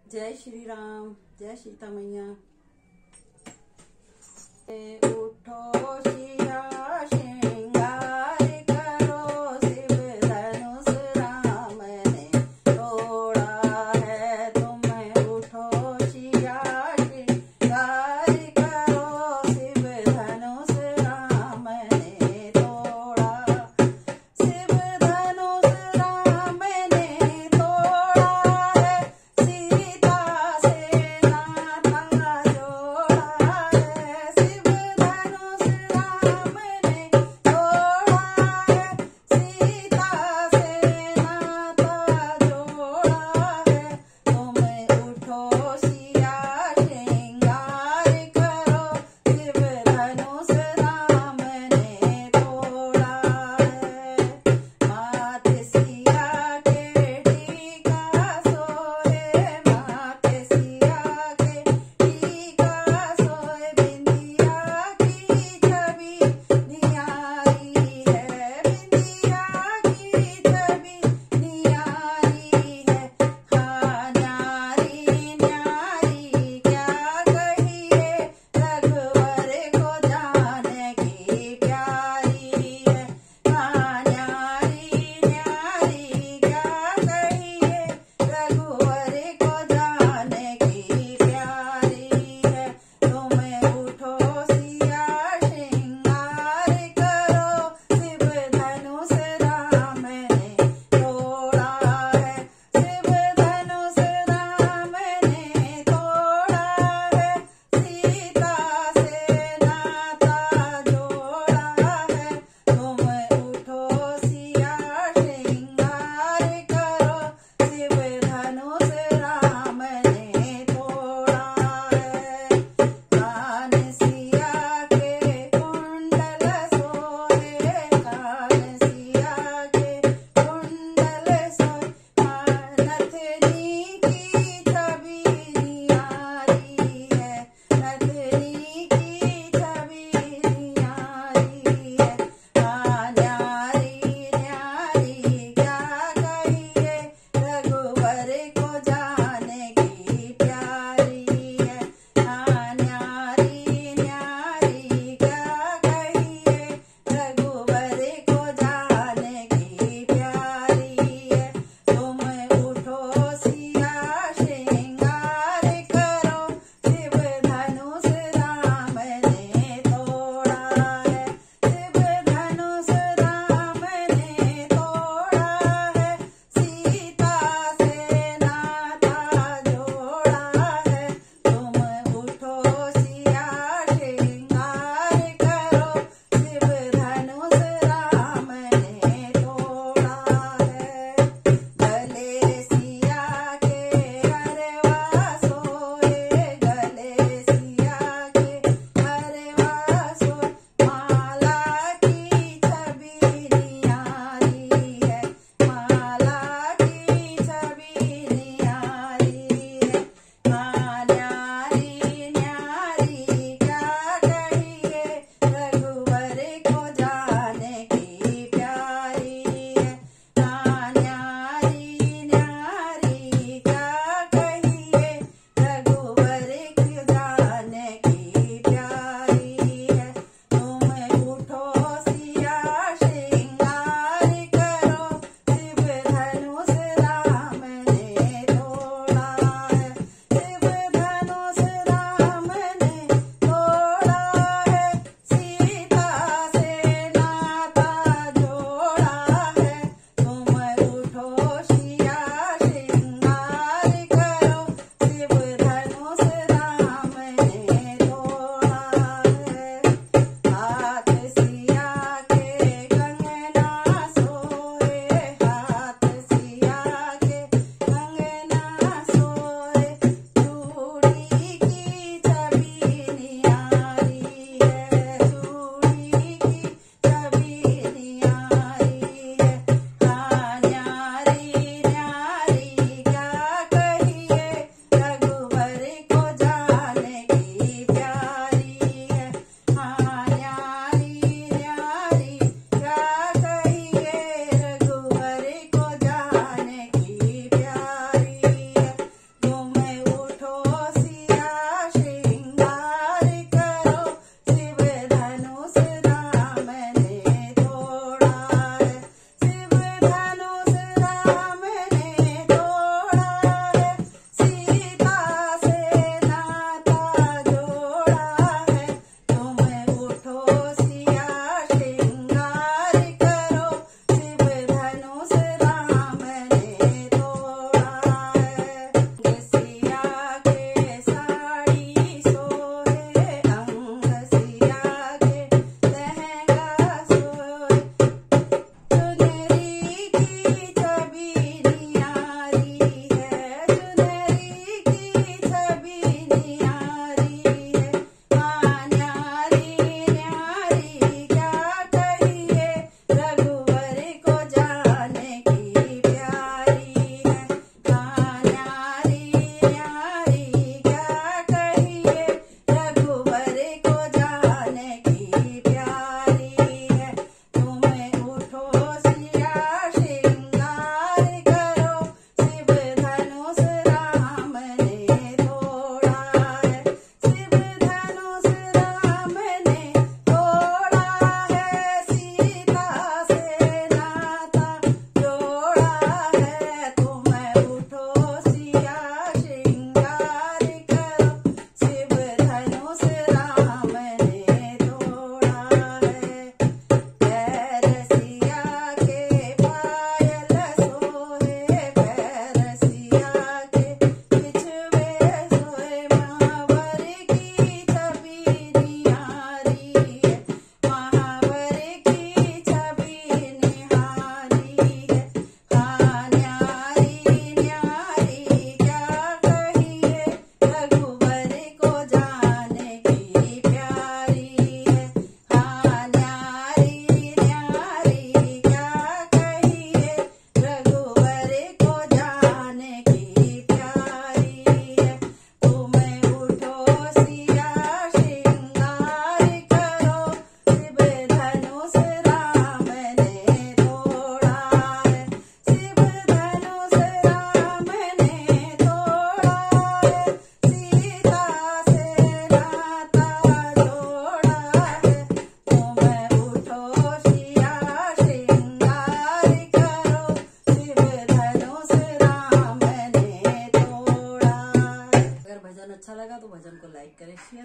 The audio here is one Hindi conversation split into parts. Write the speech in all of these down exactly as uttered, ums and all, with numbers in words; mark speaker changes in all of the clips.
Speaker 1: जय श्री राम, जय सीता मैया। उठो सिया श्रृंगार करो, शिव धनुष राम ने तोड़ा है। तुम उठो सिया श्रृंगार करो, शिव धनुष राम ने तोड़ा। शिव धनुष राम ने तोड़ा है, सीता से नाता जोड़ा है। शिव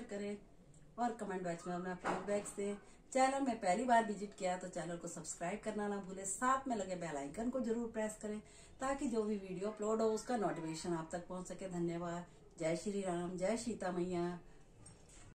Speaker 1: शेयर करें और कमेंट बॉक्स में अपना फीडबैक दें। चैनल में पहली बार विजिट किया तो चैनल को सब्सक्राइब करना ना भूले, साथ में लगे बेल आइकन को जरूर प्रेस करें ताकि जो भी वीडियो अपलोड हो उसका नोटिफिकेशन आप तक पहुंच सके। धन्यवाद। जय श्री राम, जय सीता मैया।